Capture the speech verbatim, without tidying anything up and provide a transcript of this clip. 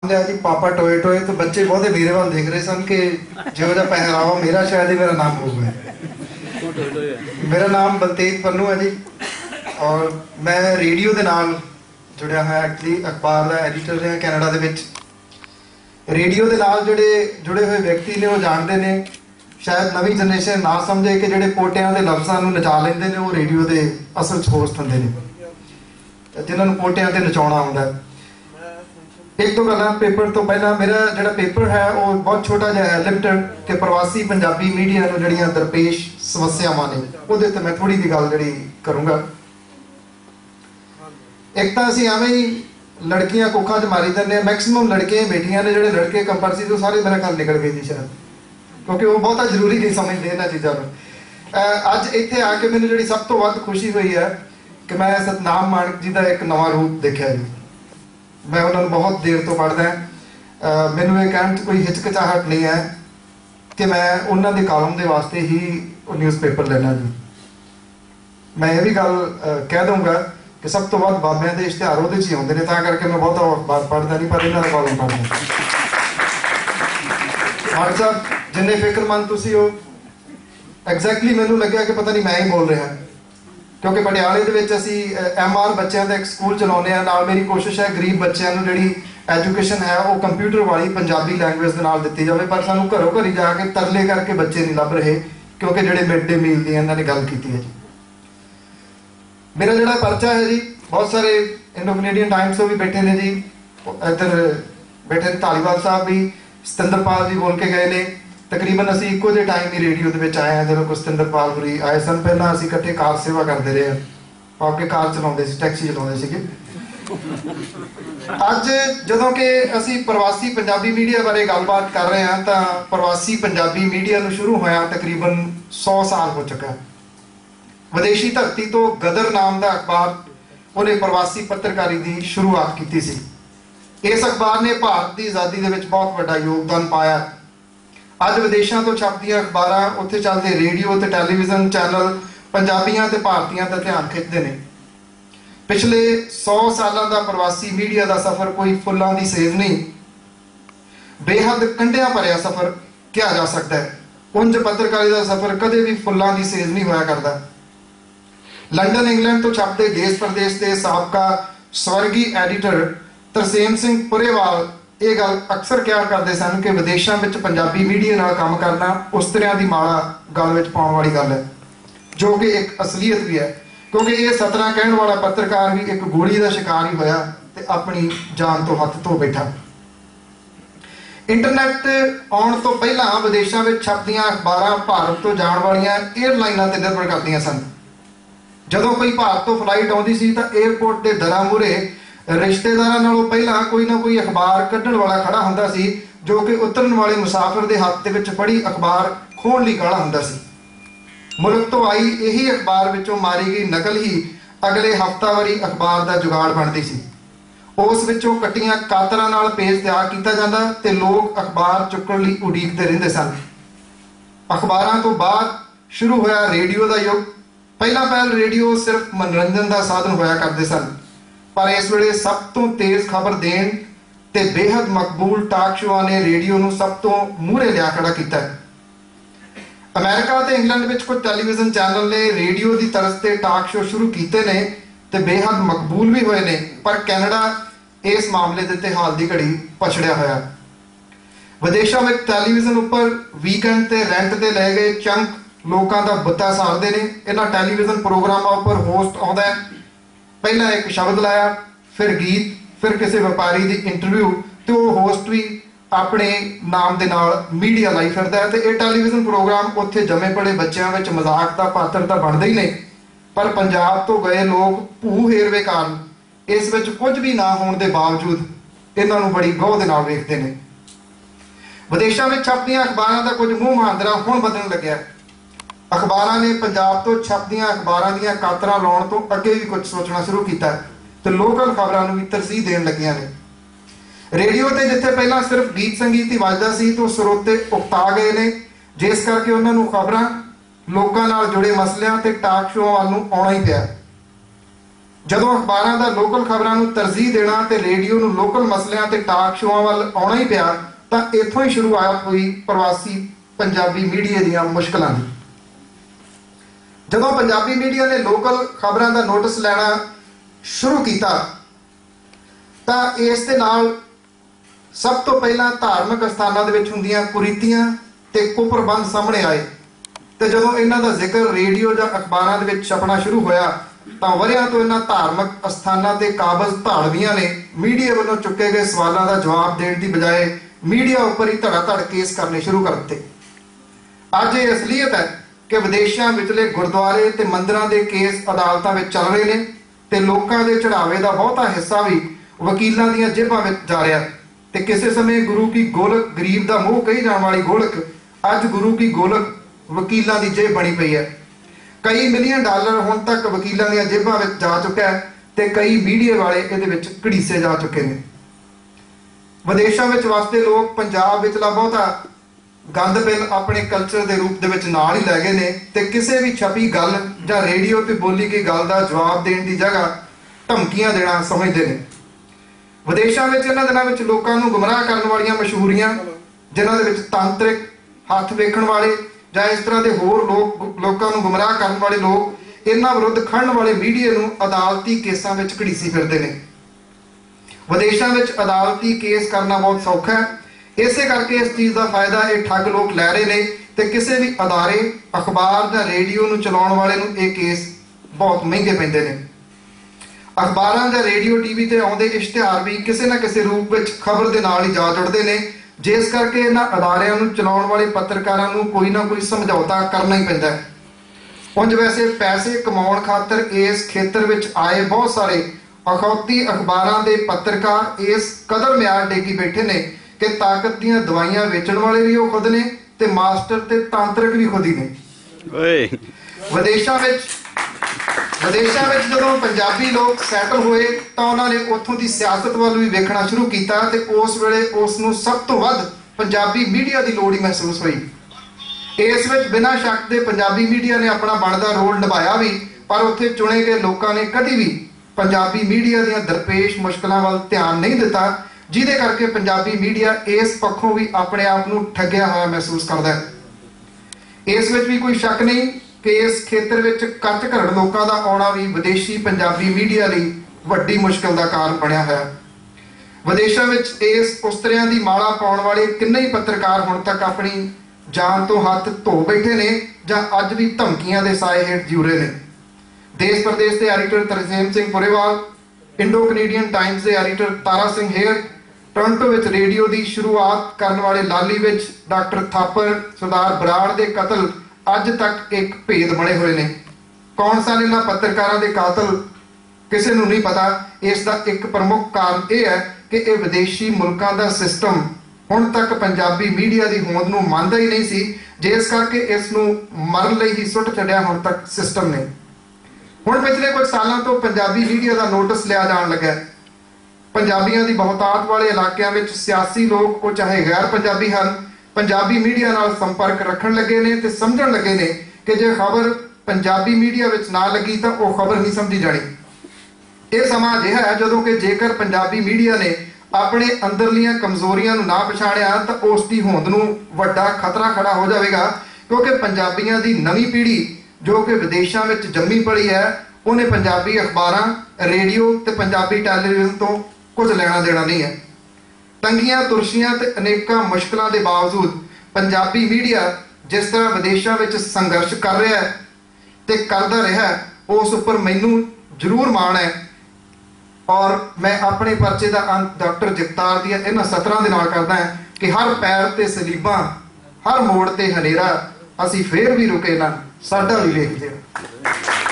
जी पापा टोए टोए तो बच्चे बहुत मेरे वाल देख रहे सन कि जो जिहा पहरावा मेरा शायद ही मेरा नाम होगा। मेरा नाम बलतेज पन्नू है जी और मैं रेडियो के नाल जुड़िया है। एक्चुअली अखबार का एडिटर है कैनेडा दे विच। रेडियो के नाल जिहड़े जुड़े हुए व्यक्ति ने वो जानते हैं, शायद नवी जनरेशन ना समझे कि जिहड़े पोटियां के लफ्ज़ां नूं नचा लेंदे ने वो रेडियो के असल च होस्ट होंदे ने, जिन्हां नूं पोटियां ते नचाउणा आउंदा है। एक दो गल्लां पेपर तो पहला मेरा जिहड़ा पेपर है वो बहुत छोटा जिहा है, लिमिटेड कि प्रवासी पंजाबी मीडिया नूं जिहड़ियां दरपेश समस्यावां ने उहदे ते मैं थोड़ी जी गल जिहड़ी करूँगा। एक तो असीं एवें ही लड़कियां कुखा च मारी दिंदे, मैक्सीमम लड़कियां बेटियां ने, जिहड़े लड़के कंपलसरी तो सारे मेरे ख्याल निकल गए जी शायद, क्योंकि वो बहुता जरूरी नहीं समझते इन्हां चीज़ां नूं। अज इत्थे आके मैनूं जिहड़ी सब तो वध खुशी हुई है कि मैं सतनाम माणक जी का एक नवां रूप देखा जी। मैं उन्होंने बहुत देर तो पढ़दा है, मैनूं ये कहण च कोई हिचकिचाहट नहीं है कि मैं उन्होंने कालम के वास्ते ही न्यूज़ पेपर लेना जी। मैं ये भी गल कह दूँगा कि सब तो वध बाबियां के इश्तिहार वो ही आउंदे ने, तां करके मैं बहुत अखबार पढ़दा नहीं, पर इन्हां दा कालम पढ़दा। माणक साहब जिन्ने फिक्रमंद तुसीं हो, एग्जैक्टली मैनूं लग्या कि पता नहीं मैं ही बोल रहा, क्योंकि पटियाले दे विच असीं एम आर बच्चों का एक स्कूल चलाउने आ। नाल मेरी कोशिश है गरीब बच्चों नूं जिहड़ी एजुकेशन है वो कंप्यूटर वाली पंजाबी लैंगुएज दे नाल दित्ती जावे, पर सानूं घरों घरी जाके तरले करके बच्चे नहीं लभ रहे, क्योंकि जिहड़े मिड डे मील दी इन्हां ने गल कीती है जी। मेरा जिहड़ा परचा है जी, बहुत सारे इंडो कनेडियन टाइम्स तो भी बैठे ने जी, इधर बैठे धालीवाल साहब भी, सतिंदरपाल जी बोल के गए ने। तकरीबन असीं इक्को जिहे टाइम ही रेडियो दे विच आए हैं जदों कोई सतिंदरपाल होरी आए सन। पहलां असीं इकट्ठे कार सेवा करते रहे, आपके कार चलाउंदे सी, टैक्सी चलाउंदे सीगे। अज जदों कि असीं प्रवासी पंजाबी मीडिया बारे गलबात कर रहे हैं, तां प्रवासी पंजाबी मीडिया नूं शुरू होया तकरीबन सौ साल हो चुका है। विदेशी धरती तो गदर नाम का अखबार उन्हें प्रवासी पत्रकारी की शुरुआत की सी। इस अखबार ने भारत की आज़ादी के विच बहुत बड़ा योगदान पाया। अज विदेशों तो छपदियां अखबार उत्थे चलते रेडियो ते टैलीविजन चैनल पंजाबियां ते भारतीयां का ध्यान खिंचते हैं। पिछले सौ सालों का प्रवासी मीडिया का सफर कोई फुलों की सेज नहीं, बेहद कंढिया भरिया सफर कहा जा सकता है। उंज पत्रकारी का सफर कदे भी फुलों की सेज नहीं होया करता। लंडन इंग्लैंड तो छपते देश प्रदेश के साबका स्वर्गी एडिटर तरसेम सिंह पुरेवाल ये गल अक्सर क्या करते सन कि विदेशों में पंजाबी मीडिया नाल काम करना उस तरह की माड़ा गल में पाउण वाली गल है, जो कि एक असलीयत भी है, क्योंकि ये सतना कहण वाला पत्रकार भी एक गोली का शिकार ही होया ते अपनी जान तो हथ धो बैठा। इंटरनैट आउण तो पहला विदेशों में छपदियां अखबारां भारत तो जाण वालियां एयरलाइनां ते निर्भर करदियां सन। जदों कोई भारत तो फ्लाइट आउंदी सी तां एयरपोर्ट के दरां मूहरे रिश्तेदारां नालों पहला कोई ना कोई अखबार कढ़ण वाला खड़ा हुंदा सी, जो कि उतरन वाले मुसाफिर के हाथ दे विच फड़ी अखबार खोण लई काला हुंदा सी। मुल्क तो आई यही अखबार विचों मारी गई नकल ही अगले हफ्तावारी अखबार का जुगाड़ बनती सी। उस विचों कट्टियां कातरां नाल पेज तैयार किया जाता ते लोग अखबार चुकण लई उडीकदे रहिंदे सन। अखबारां तो बाद शुरू होया रेडियो का युग। पहला पहल रेडियो सिर्फ मनोरंजन का साधन होया करते सन, पर इस वेले सब तो तेज खबर देन ते बेहद मकबूल टाक शोआं ने रेडियो नूं सब तो मूहरे लिया खड़ा किया है। अमेरिका ते इंग्लैंड विच कुछ टैलीविजन चैनल ने रेडियो की तरज से टाक शो शुरू किए ने ते बेहद मकबूल भी हुए ने, पर कैनेडा इस मामले के उत्ते हाल की घड़ी पछड़िया होया। विदेशों में टैलीविजन उपर वीकेंड ते रेंट ते ले गए चंक लोगों का बुत्ता सारते हैं। इन्हां टैलीविजन प्रोग्रामों पर होस्ट आता है, पहला एक शब्द लाया, फिर गीत, फिर किसी व्यापारी की इंटरव्यू, तो होस्ट भी अपने नाम के नाल मीडिया लाई फिरदा है। तो यह टैलीविजन प्रोग्राम उत्थे जमे पड़े बच्चों में मजाक का पात्र तो बनते ही नहीं, पर पंजाब तो गए लोग भू हेरवे कारण इस विच कुछ भी ना होने के बावजूद इन्हों बड़ी गौह के नाल वेखते हैं। विदेशों में छपदियां अखबारों का कुछ मूँह महांदरा हुण बदलण लग्या। अखबारों ने पंजाब तो छपदियां अखबारों दीयां कातरां लाउण तो अगे भी कुछ सोचना शुरू किया तो लोकल खबरों को भी तरजीह देण लगियां ने। रेडियो ते जिथे पहला सिर्फ गीत संगीत ही वजदा सी तो स्रोते उकता गए ने, जिस करके उन्होंने खबरां लोकां नाल जुड़े मसलियां ते टाक शो वाल नूं आउणा ही पिया। ਜਦੋਂ ਅਖਬਾਰਾਂ ਦਾ ਲੋਕਲ ਖਬਰਾਂ ਨੂੰ ਤਰਜੀਹ ਦੇਣਾ ਤੇ ਰੇਡੀਓ ਨੂੰ ਲੋਕਲ ਮਸਲਿਆਂ ਤੇ ਟਾਕ ਸ਼ੋਆਂ ਵੱਲ ਆਉਣਾ ਹੀ ਪਿਆ ਤਾਂ ਇੱਥੋਂ ਹੀ ਸ਼ੁਰੂਆਤ ਹੋਈ ਪ੍ਰਵਾਸੀ ਪੰਜਾਬੀ ਮੀਡੀਆ ਦੀਆਂ ਮੁਸ਼ਕਲਾਂ ਦੀ। ਜਦੋਂ ਪੰਜਾਬੀ ਮੀਡੀਆ ਨੇ ਲੋਕਲ ਖਬਰਾਂ ਦਾ ਨੋਟਿਸ ਲੈਣਾ ਸ਼ੁਰੂ ਕੀਤਾ ਤਾਂ ਇਸ ਦੇ ਨਾਲ ਸਭ ਤੋਂ ਪਹਿਲਾਂ ਧਾਰਮਿਕ ਸਥਾਨਾਂ ਦੇ ਵਿੱਚ ਹੁੰਦੀਆਂ ਕੁਰੀਤੀਆਂ ਤੇ ਕੁਪ੍ਰਬੰਧ ਸਾਹਮਣੇ ਆਏ ਤੇ ਜਦੋਂ ਇਹਨਾਂ ਦਾ ਜ਼ਿਕਰ ਰੇਡੀਓ ਜਾਂ ਅਖਬਾਰਾਂ ਦੇ ਵਿੱਚ ਛਪਣਾ ਸ਼ੁਰੂ ਹੋਇਆ ਤਾਂ ਵਰ੍ਹਿਆਂ ਤੋਂ ਇਹਨਾਂ ਧਾਰਮਿਕ ਅਸਥਾਨਾਂ ਤੇ ਕਾਬਜ਼ ਧਾੜਵੀਆਂ ਨੇ ਮੀਡੀਆ ਵੱਲੋਂ ਚੁੱਕੇ ਗਏ ਸਵਾਲਾਂ ਦਾ ਜਵਾਬ ਦੇਣ ਦੀ ਬਜਾਏ ਮੀਡੀਆ ਉੱਪਰ ਹੀ ਧੜਾ ਧੜ ਕੇਸ ਕਰਨੇ ਸ਼ੁਰੂ ਕਰ ਦਿੱਤੇ। ਅੱਜ ਇਹ ਅਸਲੀਅਤ ਹੈ ਕਿ ਵਿਦੇਸ਼ਾਂ ਵਿਚਲੇ ਗੁਰਦੁਆਰੇ ਤੇ ਮੰਦਿਰਾਂ ਦੇ ਕੇਸ ਅਦਾਲਤਾਂ ਵਿੱਚ ਚੱਲ ਰਹੇ ਨੇ ਤੇ ਲੋਕਾਂ ਦੇ ਚੜਾਵੇ ਦਾ ਬਹੁਤਾ ਹਿੱਸਾ ਵੀ ਵਕੀਲਾਂ ਦੀਆਂ ਜੇਬਾਂ ਵਿੱਚ ਜਾ ਰਿਹਾ ਤੇ ਕਿਸੇ ਸਮੇਂ ਗੁਰੂ ਕੀ ਗੋਲਕ ਗਰੀਬ ਦਾ ਮੋਹ ਕਹੀ ਜਾਣ ਵਾਲੀ ਗੋਲਕ ਅੱਜ ਗੁਰੂ ਕੀ ਗੋਲਕ ਵਕੀਲਾਂ ਦੀ ਜੇਬ ਬਣੀ ਪਈ ਹੈ। ਕਈ ਮਿਲੀਅਨ ਡਾਲਰ ਹੁਣ ਤੱਕ ਵਕੀਲਾਂ ਦੀਆਂ ਜੇਬਾਂ ਵਿੱਚ ਜਾ ਚੁੱਕਾ ਹੈ ਤੇ ਕਈ ਮੀਡੀਆ ਵਾਲੇ ਇਹਦੇ ਵਿੱਚ ਘੜੀਸੇ ਜਾ ਚੁੱਕੇ ਨੇ। ਵਿਦੇਸ਼ਾਂ ਵਿੱਚ ਵਸਦੇ ਲੋਕ ਪੰਜਾਬ ਵਿਚਲਾ ਬਹੁਤਾ ਗੰਦ ਬਿੱਲ ਆਪਣੇ ਕਲਚਰ ਦੇ ਰੂਪ ਦੇ ਵਿੱਚ ਨਾਲ ਹੀ ਲੈ ਗਏ ਨੇ ਤੇ ਕਿਸੇ ਵੀ ਛਪੀ ਗੱਲ ਜਾਂ ਰੇਡੀਓ ਤੇ ਬੋਲੀ ਗਈ ਗੱਲ ਦਾ ਜਵਾਬ ਦੇਣ ਦੀ ਜਗ੍ਹਾ ਧਮਕੀਆਂ ਦੇਣਾ ਸਮਝਦੇ ਨੇ। ਵਿਦੇਸ਼ਾਂ ਵਿੱਚ ਇਹਨਾਂ ਦਿਨਾਂ ਵਿੱਚ ਲੋਕਾਂ ਨੂੰ ਗੁੰਮਰਾਹ ਕਰਨ ਵਾਲੀਆਂ ਮਸ਼ਹੂਰੀਆਂ ਜਿਨ੍ਹਾਂ ਦੇ ਵਿੱਚ ਤਾਂਤਰਿਕ ਹੱਥ ਵੇਖਣ ਵਾਲੇ ਜਾਂ ਇਸ ਤਰ੍ਹਾਂ ਦੇ ਹੋਰ ਲੋਕ ਲੋਕਾਂ ਨੂੰ ਗੁੰਮਰਾਹ ਕਰਨ ਵਾਲੇ ਲੋਕ ਇਹਨਾਂ ਵਿਰੁੱਧ ਖੜਨ ਵਾਲੇ ਮੀਡੀਆ ਨੂੰ ਅਦਾਲਤੀ ਕੇਸਾਂ ਵਿੱਚ ਘੜੀਸੀ ਫਿਰਦੇ ਨੇ। ਵਿਦੇਸ਼ਾਂ ਵਿੱਚ ਅਦਾਲਤੀ ਕੇਸ ਕਰਨਾ ਬਹੁਤ ਸੌਖਾ ਹੈ, ਇਸੇ ਕਰਕੇ ਇਸ ਚੀਜ਼ ਦਾ ਫਾਇਦਾ ਇਹ ਠੱਗ ਲੋਕ ਲੈ ਰਹੇ ਨੇ ਤੇ ਕਿਸੇ ਵੀ ਅਦਾਰੇ ਅਖਬਾਰ ਜਾਂ ਰੇਡੀਓ ਨੂੰ ਚਲਾਉਣ ਵਾਲੇ ਨੂੰ ਇਹ ਕੇਸ ਬਹੁਤ ਮਹਿੰਗੇ ਪੈਂਦੇ ਨੇ। ਅਖਬਾਰਾਂ ਜਾਂ ਰੇਡੀਓ ਟੀਵੀ ਤੇ ਆਉਂਦੇ ਇਸ਼ਤਿਹਾਰ ਵੀ ਕਿਸੇ ਨਾ ਕਿਸੇ ਰੂਪ ਵਿੱਚ ਖਬਰ ਦੇ ਨਾਲ ਹੀ ਜਾ ਜੁੜਦੇ ਨੇ, ਜਿਸ ਕਰਕੇ ਇਹਨਾਂ ਅਦਾਰਿਆਂ ਨੂੰ ਚਲਾਉਣ ਵਾਲੇ ਪੱਤਰਕਾਰਾਂ ਨੂੰ ਕੋਈ ਨਾ ਕੋਈ ਸਮਝੌਤਾ ਕਰਨਾ ਹੀ ਪੈਂਦਾ ਹੈ। ਉਂਝ ਵੈਸੇ ਪੈਸੇ ਕਮਾਉਣ ਖਾਤਰ ਇਸ ਖੇਤਰ ਵਿੱਚ ਆਏ ਬਹੁਤ ਸਾਰੇ ਅਖੌਤੀ ਅਖਬਾਰਾਂ ਦੇ ਪੱਤਰਕਾਰ ਇਸ ਕਦਰ ਮਿਆਰ ਡੇਗੀ ਬੈਠੇ ਨੇ ਕਿ ਤਾਕਤ ਦੀਆਂ ਦਵਾਈਆਂ ਵੇਚਣ ਵਾਲੇ ਵੀ ਉਹ ਖੁਦ ਨੇ ਤੇ ਮਾਸਟਰ ਤੇ ਤਾਂਤਰਿਕ ਵੀ ਖੁਦ ਹੀ ਨੇ। ਓਏ ਵਿਦੇਸ਼ਾਂ ਵਿੱਚ ਵਿਦੇਸ਼ਾਂ ਵਿੱਚ ਜਦੋਂ ਪੰਜਾਬੀ ਲੋਕ ਸੈਟਲ ਹੋਏ ਤਾਂ ਉਹਨਾਂ ਨੇ ਉੱਥੋਂ ਦੀ ਸਿਆਸਤ ਵੱਲ ਵੀ ਵੇਖਣਾ ਸ਼ੁਰੂ ਕੀਤਾ ਤੇ ਉਸ ਵੇਲੇ ਉਸ ਨੂੰ ਸਭ ਤੋਂ ਵੱਧ ਪੰਜਾਬੀ ਮੀਡੀਆ ਦੀ ਲੋੜ ਹੀ ਮਹਿਸੂਸ ਹੋਈ। ਇਸ ਵਿੱਚ ਬਿਨਾਂ ਸ਼ੱਕ ਦੇ ਪੰਜਾਬੀ ਮੀਡੀਆ ਨੇ ਆਪਣਾ ਬਣਦਾ ਰੋਲ ਨਿਭਾਇਆ ਵੀ, ਪਰ ਉੱਥੇ ਚੁਣੇ ਗਏ ਲੋਕਾਂ ਨੇ ਕਦੀ ਵੀ ਪੰਜਾਬੀ ਮੀਡੀਆ ਦੀਆਂ ਦਰਪੇਸ਼ ਮੁਸ਼ਕਲਾਂ ਵੱਲ ਧਿਆਨ ਨਹੀਂ ਦਿੱਤਾ, ਜਿਹਦੇ ਕਰਕੇ ਪੰਜਾਬੀ ਮੀਡੀਆ ਇਸ ਪੱਖੋਂ ਵੀ ਆਪਣੇ ਆਪ ਨੂੰ ਠੱਗਿਆ ਹੋਇਆ ਮਹਿਸੂਸ ਕਰਦਾ ਹੈ। ਇਸ ਵਿੱਚ ਵੀ ਕੋਈ ਸ਼ੱਕ ਨਹੀਂ ਕਿ ਇਸ ਖੇਤਰ ਵਿੱਚ ਕੱਚ ਘਰੜ ਲੋਕਾਂ ਦਾ ਆਉਣਾ ਵੀ ਵਿਦੇਸ਼ੀ ਪੰਜਾਬੀ ਮੀਡੀਆ ਲਈ ਵੱਡੀ ਮੁਸ਼ਕਲ ਦਾ ਕਾਰਨ ਬਣਿਆ ਹੈ। ਵਿਦੇਸ਼ਾਂ ਵਿੱਚ ਇਸ ਉਸਤਰਿਆਂ ਦੀ ਮਾਲਾ ਪਾਉਣ ਵਾਲੇ ਕਿੰਨੇ ਹੀ ਪੱਤਰਕਾਰ ਹੁਣ ਤੱਕ ਆਪਣੀ ਜਾਨ ਤੋਂ ਹੱਥ ਧੋ ਬੈਠੇ ਨੇ ਜਾਂ ਅੱਜ ਵੀ ਧਮਕੀਆਂ ਦੇ ਸਾਏ ਹੇਠ ਜਿਉਰੇ ਨੇ। ਦੇਸ਼ ਪ੍ਰਦੇਸ਼ ਦੇ editor Tarsem Singh Purewal, Indo Canadian Times ਦੇ ਐਡੀਟਰ ਤਾਰਾ ਸਿੰਘ ਹੇਅਰ, ਟੋਰਾਂਟੋ ਵਿੱਚ ਰੇਡੀਓ ਦੀ ਸ਼ੁਰੂਆਤ ਕਰਨ ਵਾਲੇ ਲਾਲੀ ਵਿੱਚ ਡਾਕਟਰ ਥਾਪਰ, ਸਰਦਾਰ ਬਰਾੜ ਦੇ ਕਤਲ ਅੱਜ ਤੱਕ ਇੱਕ ਭੇਦ ਬਣੇ ਹੋਏ ਨੇ। ਕੌਣ ਸਨ ਇਹਨਾਂ ਪੱਤਰਕਾਰਾਂ ਦੇ ਕਾਤਲ ਕਿਸੇ ਨੂੰ ਨਹੀਂ ਪਤਾ। ਇਸ ਦਾ ਇੱਕ ਪ੍ਰਮੁੱਖ ਕਾਰਨ ਇਹ ਹੈ ਕਿ ਇਹ ਵਿਦੇਸ਼ੀ ਮੁਲਕਾਂ ਦਾ ਸਿਸਟਮ ਹੁਣ ਤੱਕ ਪੰਜਾਬੀ ਮੀਡੀਆ ਦੀ ਹੋਂਦ ਨੂੰ ਮੰਨਦਾ ਹੀ ਨਹੀਂ ਸੀ, ਜਿਸ ਕਰਕੇ ਇਸ ਨੂੰ ਮਰਨ ਲਈ ਹੀ ਸੁੱਟ ਛੱਡਿਆ ਹੁਣ ਤੱਕ ਸਿਸਟਮ ਨੇ। ਹੁਣ ਪਿਛਲੇ ਕੁਝ ਸਾਲਾਂ ਤੋਂ ਪੰਜਾਬੀ ਮੀਡੀਆ ਦਾ ਨੋਟਿਸ ਲਿਆ ਜਾਣ ਲੱਗਾ। ਪੰਜਾਬੀਆਂ ਦੀ ਬਹੁਤਾਤ ਵਾਲੇ ਇਲਾਕਿਆਂ ਵਿੱਚ ਸਿਆਸੀ ਲੋਕ, ਉਹ ਚਾਹੇ ਗੈਰ ਪੰਜਾਬੀ ਹਨ, ਪੰਜਾਬੀ ਮੀਡੀਆ ਨਾਲ ਸੰਪਰਕ ਰੱਖਣ ਲੱਗੇ ਨੇ ਤੇ ਸਮਝਣ ਲੱਗੇ ਨੇ ਕਿ ਜੇ ਖਬਰ ਪੰਜਾਬੀ ਮੀਡੀਆ ਵਿੱਚ ਨਾ ਲੱਗੀ ਤਾਂ ਉਹ ਖਬਰ ਨਹੀਂ ਸਮਝੀ ਜਾਣੀ। ਇਹ ਸਮਾਂ ਅਜਿਹਾ ਹੈ ਜਦੋਂ ਕਿ ਜੇਕਰ ਪੰਜਾਬੀ ਮੀਡੀਆ ਨੇ ਆਪਣੇ ਅੰਦਰਲੀਆਂ ਕਮਜ਼ੋਰੀਆਂ ਨੂੰ ਨਾ ਪਛਾਣਿਆ ਤਾਂ ਉਸ ਦੀ ਹੋਂਦ ਨੂੰ ਵੱਡਾ ਖਤਰਾ ਖੜਾ ਹੋ ਜਾਵੇਗਾ, ਕਿਉਂਕਿ ਪੰਜਾਬੀਆਂ ਦੀ ਨਵੀਂ ਪੀੜ੍ਹੀ ਜੋ ਕਿ ਵਿਦੇਸ਼ਾਂ ਵਿੱਚ ਜੰਮੀ ਪਲੀ ਹੈ, ਉਹਨੇ ਪੰਜਾਬੀ ਅਖਬਾਰਾਂ, ਰੇਡੀਓ ਤੇ ਪੰਜਾਬੀ ਟੈਲੀਵਿਜ਼ਨ ਤੋਂ ਕੁਝ ਲੈਣਾ ਦੇਣਾ ਨਹੀਂ ਹੈ। ਤੰਗੀਆਂ ਤੁਰਸ਼ੀਆਂ ਤੇ ਅਨੇਕਾਂ ਮੁਸ਼ਕਲਾਂ ਦੇ ਬਾਵਜੂਦ ਪੰਜਾਬੀ ਮੀਡੀਆ ਜਿਸ ਤਰ੍ਹਾਂ ਵਿਦੇਸ਼ਾਂ ਵਿੱਚ ਸੰਘਰਸ਼ ਕਰ ਰਿਹਾ ਹੈ ਤੇ ਕਰਦਾ ਰਿਹਾ, ਉਸ ਉੱਪਰ ਮੈਨੂੰ ਜ਼ਰੂਰ ਮਾਣ ਹੈ। ਔਰ ਮੈਂ ਆਪਣੇ ਪਰਚੇ ਦਾ ਅੰਤ ਡਾਕਟਰ ਜਗਤਾਰ ਦੀਆਂ ਇਹਨਾਂ ਸਤਰਾਂ ਦੇ ਨਾਲ ਕਰਦਾ ਹਾਂ ਕਿ ਹਰ ਪੈਰ ਤੇ ਸਲੀਬਾਂ, ਹਰ ਮੋੜ ਤੇ ਹਨੇਰਾ, ਅਸੀਂ ਫੇਰ ਵੀ ਰੁਕੇ ਨਾ, ਸਾਡਾ ਵੀ ਵੇਖਦੇ ਹਾਂ।